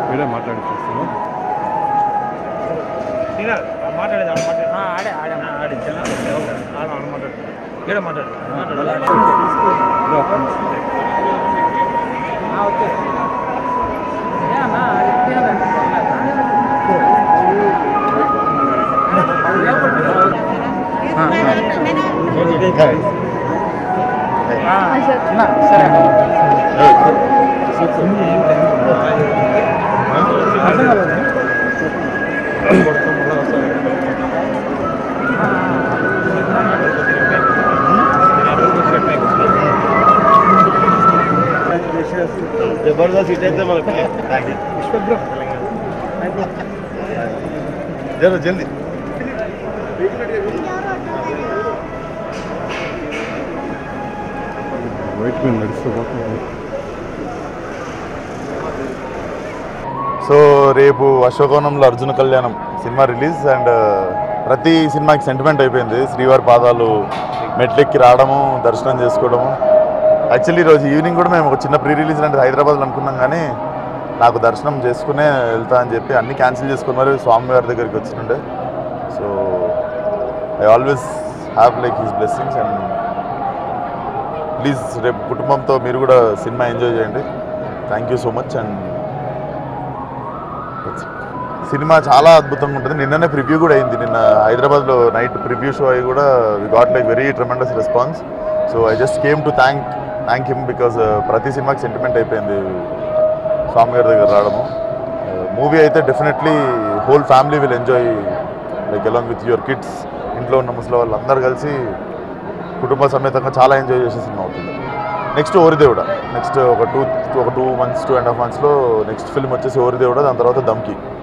మీరే మాట్లాడిస్తాను మాట్లాడేది जबरदस्त हिट అయితే మనకి जरा जल्दी వైట్ మీద నడుస్తూ సో రేపు అశోకవనంలో అర్జున కళ్యాణం సినిమా రిలీజ్ అండ్ ప్రతి సినిమాకి సెంటిమెంట్ అయిపోయింది. శ్రీవారి పాదాలు మెట్లెక్కి రావడము, దర్శనం చేసుకోవడము. యాక్చువల్లీ ఈరోజు ఈవినింగ్ కూడా మేము ఒక చిన్న ప్రీ రిలీజ్ అంటే హైదరాబాద్లో అనుకున్నాం, కానీ నాకు దర్శనం చేసుకునే వెళ్తా అని చెప్పి అన్నీ క్యాన్సిల్ చేసుకుని మరి స్వామివారి దగ్గరికి వచ్చిండే. So I always have like his blessings and please రేపు కుటుంబంతో మీరు కూడా సినిమా ఎంజాయ్ చేయండి. Thank you so much. And cinema చాలా అద్భుతంగా ఉంటుంది. నిన్ననే ప్రివ్యూ కూడా అయింది. నిన్న హైదరాబాద్లో నైట్ ప్రివ్యూ షో అయ్యి కూడా we got like very tremendous response. So I just came to thank him because ప్రతి సినిమాకి సెంటిమెంట్ అయిపోయింది స్వామి గారి దగ్గర రావడము. మూవీ అయితే definitely whole family will enjoy like along with your kids. ఇంట్లో ఉన్న ముసలి వాళ్ళు అందరూ కలిసి కుటుంబ సమేతంగా చాలా ఎంజాయ్ చేసే సినిమా అవుతుంది. నెక్స్ట్ ఓరిదేవుడ, నెక్స్ట్ ఒక 2 months 2.5 monthsలో నెక్స్ట్ ఫిల్మ్ వచ్చేసి ఓరిదేవుడ, దాని తర్వాత దమ్కి.